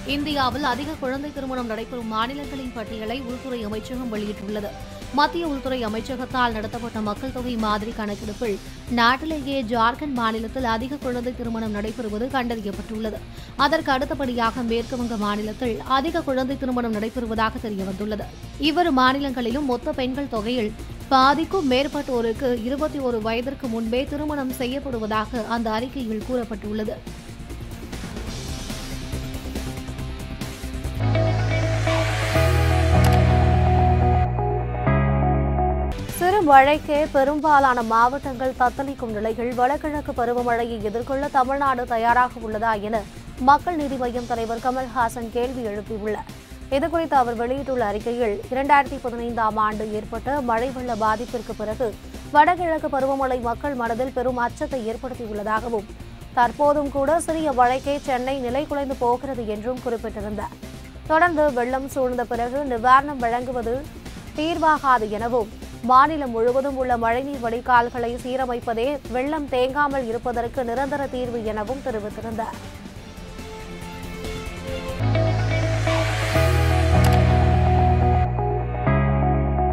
இந்தியாவில் அதிக குழந்தை திருமணம் நடைபெறும் மாநிலங்களின் பட்டியலை உள்துறை அமைச்சகம் வெளியிட்டுள்ளது. மத்திய உள்துறை அமைச்சகத்தால் நடத்தப்பட்ட மக்கள் தொகை மாதிரி கணக்கெடுப்பில் நாட்டிலேயே ஜார்க்கண்ட் மாநிலத்தில் அதிக குழந்தை திருமணம் நடைபெறுவது கண்டறியப்பட்டுள்ளது. அதற்கு அடுத்தபடியாக மேற்குவங்க மாநிலத்தில் அதிக குழந்தை திருமணம் நடைபெறுவதாக தெரியவந்துள்ளது. இவ்விரு மாநிலங்களிலும் மொத்த பெண்கள் தொகையில் பாதிக்கும் மேற்பட்டோருக்கு 21 வயதிற்கு முன்பே திருமணம் செய்யப்படுவதாக அந்த அறிக்கையில் கூறப்பட்டுள்ளது. சிறு மழைக்கே பெரும்பாலான மாவட்டங்கள் தத்தளிக்கும் நிலையில் வடகிழக்கு பருவமழையை எதிர்கொள்ள தமிழ்நாடு தயாராக உள்ளதா என மக்கள் நீதி மய்யம் தலைவர் கமல்ஹாசன் கேள்வி எழுப்பியுள்ளார். இதுகுறித்து அவர் வெளியிட்டுள்ள அறிக்கையில் 2015ஆம் ஆண்டு ஏற்பட்ட மழை வெள்ள பாதிப்பிற்கு பிறகு வடகிழக்கு பருவமழை மக்கள் மனதில் பெரும் அச்சத்தை ஏற்படுத்தியுள்ளதாகவும் தற்போதும் கூட சிறிய மழைக்கே சென்னை நிலை குலைந்து போகிறது என்றும் குறிப்பிட்டிருந்தார். தொடர்ந்து வெள்ளம் சூழ்ந்த பிறகு நிவாரணம் வழங்குவது தீர்வாகாது எனவும் மாநிலம் முழுவதும் உள்ள மழைநீர் வடிகால்களை சீரமைப்பதே வெள்ளம் தேங்காமல் இருப்பதற்கு நிரந்தர தீர்வு எனவும் தெரிவித்திருந்தார்.